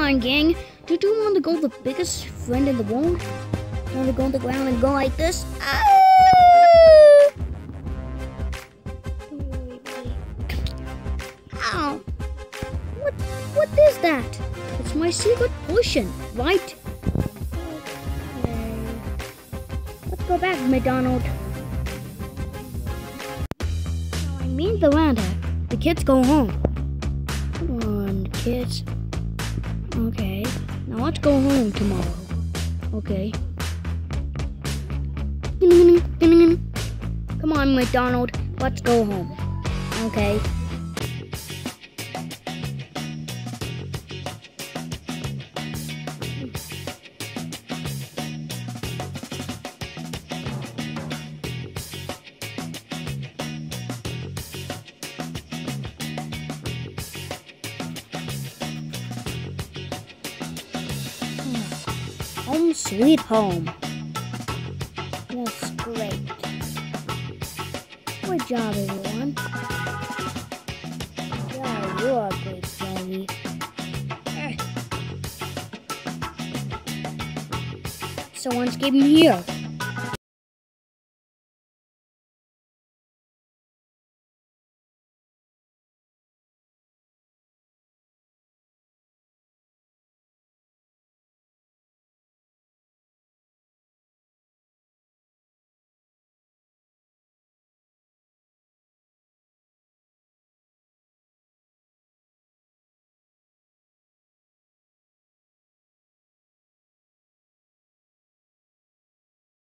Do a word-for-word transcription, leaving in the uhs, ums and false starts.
on, gang. Did you want to go the biggest friend in the world? Want to go on the ground and go like this? Ah! Ow! What? What is that? It's my secret potion, right? Okay. Let's go back, McDonald. Now, I mean the Miranda. The kids go home. Come on, kids. Okay. Now let's go home tomorrow. Okay. Come on, McDonald. Let's go home. Okay. Home sweet home. That's great. Good job, everyone. Yeah, you're a great Joey. Someone's getting here.